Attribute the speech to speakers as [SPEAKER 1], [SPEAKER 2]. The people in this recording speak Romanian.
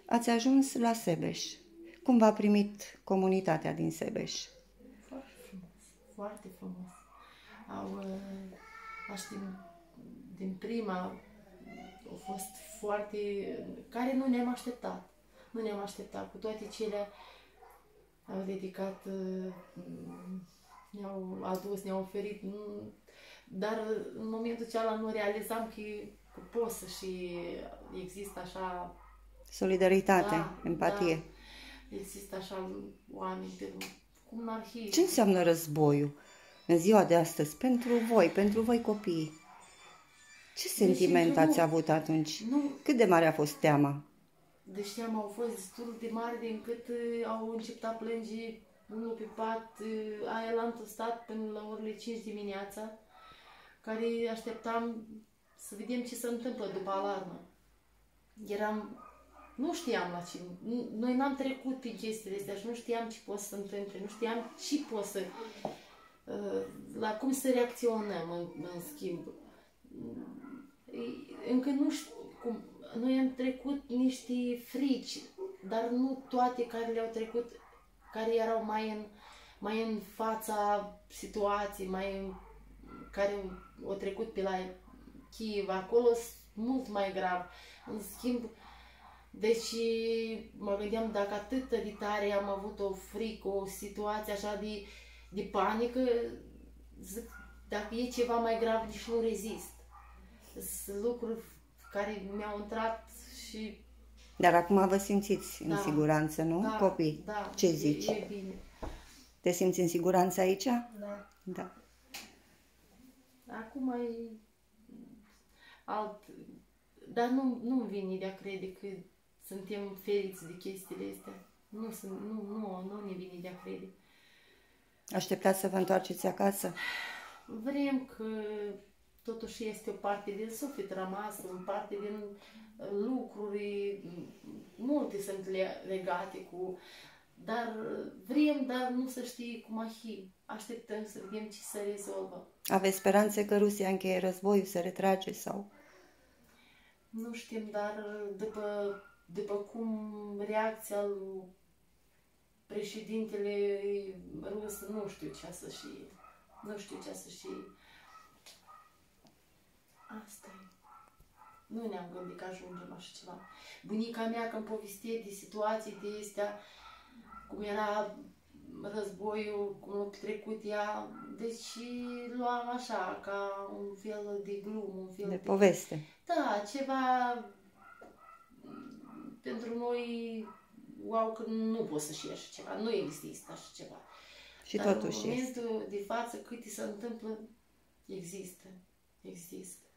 [SPEAKER 1] ați ajuns la Sebeș. Cum v-a primit comunitatea din Sebeș?
[SPEAKER 2] Foarte frumos, foarte frumos. Din prima au fost foarte... care nu ne-am așteptat. Nu ne-am așteptat. Cu toate cele au dedicat, ne-au adus, ne-au oferit, dar în momentul acela nu realizam că pot să și există așa...
[SPEAKER 1] Solidaritate,
[SPEAKER 2] Da,
[SPEAKER 1] empatie.
[SPEAKER 2] da, există așa oameni cum n-ar fi.
[SPEAKER 1] Ce înseamnă războiul în ziua de astăzi pentru voi copiii? Ce sentiment ați avut atunci? Cât de mare a fost teama?
[SPEAKER 2] Deci teama au fost destul de mare de încât au început a plânge unul pe pat. El am stat până la orele 5 dimineața, care așteptam să vedem ce se întâmplă după alarmă. Nu știam la ce, noi n-am trecut prin chestiile astea și nu știam ce pot să se întâmple, nu știam ce pot să, la cum să reacționăm în schimb. Încă nu știu cum, noi am trecut niște frici, dar nu toate care le-au trecut, care erau mai în fața situației, care au trecut pe la Kiev, acolo sunt mult mai grav. În schimb, deci mă gândeam dacă atât de tare am avut o frică, o situație așa de panică, zic, dacă e ceva mai grav, nici nu rezist. Sunt lucruri care mi-au intrat și...
[SPEAKER 1] Dar acum vă simțiți în siguranță, nu,
[SPEAKER 2] da,
[SPEAKER 1] copii?
[SPEAKER 2] Da,
[SPEAKER 1] ce zici?
[SPEAKER 2] E bine.
[SPEAKER 1] Te simți în siguranță aici?
[SPEAKER 2] Da.
[SPEAKER 1] Da.
[SPEAKER 2] Acum e alt... Dar nu-mi vine de a crede că suntem feriți de chestiile astea. Nu ne vine de a crede.
[SPEAKER 1] Așteptați să vă întoarceți acasă?
[SPEAKER 2] Vrem că totuși este o parte din suflet rămasă, o parte din lucruri, multe sunt legate cu... Dar vrem, dar nu să știi cum a fi. Așteptăm să vedem ce se rezolvă.
[SPEAKER 1] Aveți speranțe că Rusia încheie războiul, se retrage sau...
[SPEAKER 2] Nu știm, dar după cum reacția lui președintele rus, nu știu ce să și... Nu știu ce să și... Asta e. Nu ne-am gândit că ajungem așa ceva. Bunica mea când povestea de situații de astea, cum era războiul, cum a trecut ea, deci luam așa, ca un fel de glumă, un fel
[SPEAKER 1] de poveste.
[SPEAKER 2] Da, ceva pentru noi, wow, că nu poți să-și ieși ceva, nu există așa ceva.
[SPEAKER 1] Și
[SPEAKER 2] dar
[SPEAKER 1] totuși
[SPEAKER 2] în momentul de față, câte se întâmplă, există.